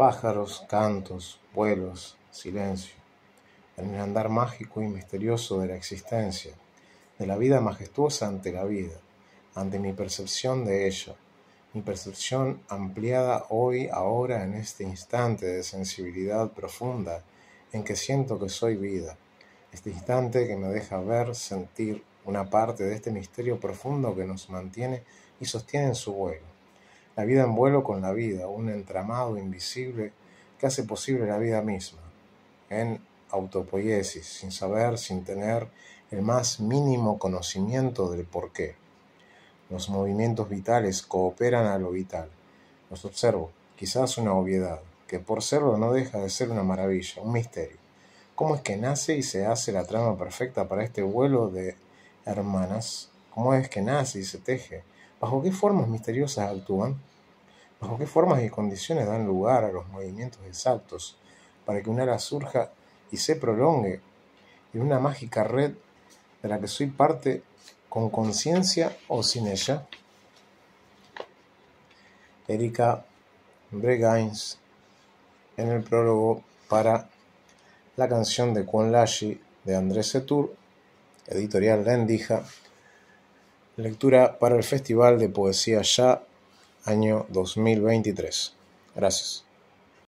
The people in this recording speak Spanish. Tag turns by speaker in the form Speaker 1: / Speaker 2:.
Speaker 1: pájaros, cantos, vuelos, silencio, en el andar mágico y misterioso de la existencia, de la vida majestuosa ante la vida, ante mi percepción de ella, mi percepción ampliada hoy, ahora, en este instante de sensibilidad profunda en que siento que soy vida, este instante que me deja ver, sentir una parte de este misterio profundo que nos mantiene y sostiene en su vuelo. La vida en vuelo con la vida, un entramado invisible que hace posible la vida misma, en autopoiesis, sin saber, sin tener el más mínimo conocimiento del porqué. Los movimientos vitales cooperan a lo vital. Los observo, quizás una obviedad, que por serlo no deja de ser una maravilla, un misterio. ¿Cómo es que nace y se hace la trama perfecta para este vuelo de hermanas? ¿Cómo es que nace y se teje? ¿Bajo qué formas misteriosas actúan? ¿Bajo qué formas y condiciones dan lugar a los movimientos exactos para que un ala surja y se prolongue en una mágica red de la que soy parte con conciencia o sin ella? Erika Bregains, en el prólogo para la canción de Kwon Laji de Andrés Setur, editorial La Endija, lectura para el Festival de Poesía Ya, año 2023. Gracias.